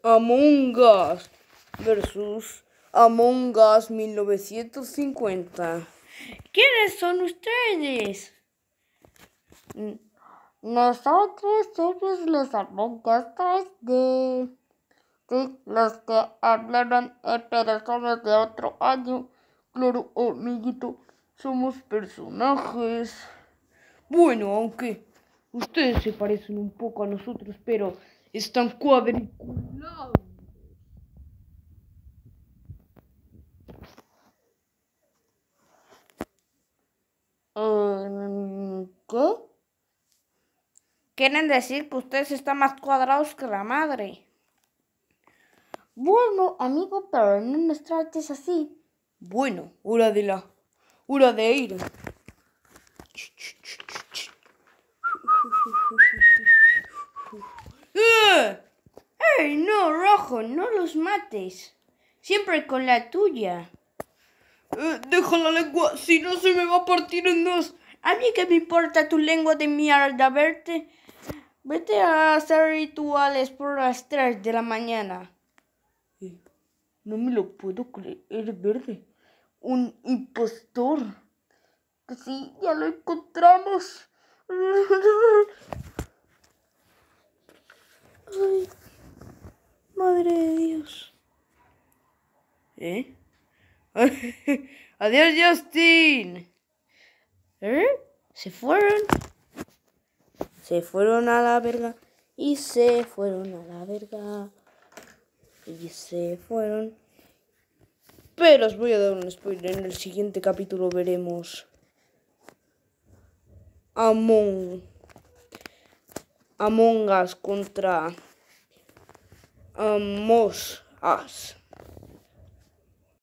Among Us versus Among Us 1950. ¿Quiénes son ustedes? Nosotros somos los Among Us 3D. Sí, los que hablaron personas de otro año. Claro, amiguito, somos personajes. Bueno, aunque ustedes se parecen un poco a nosotros, pero están cuadriculados. ¿Qué? Quieren decir que ustedes están más cuadrados que la madre. Bueno, amigo, pero no nos trates así. Bueno, hora de ir. ¡Ey, no, Rojo! No los mates. Siempre con la tuya. Deja la lengua, si no se me va a partir en dos. A mí que me importa tu lengua de mierda, vete a hacer rituales por las 3 de la mañana. No me lo puedo creer, verde. Un impostor. Que sí, ya lo encontramos. Ay, madre de Dios. Adiós, Justin. ¿Se fueron? Se fueron a la verga. Y se fueron a la verga. Y se fueron. Pero os voy a dar un spoiler. En el siguiente capítulo veremos Among Us contra Among Us.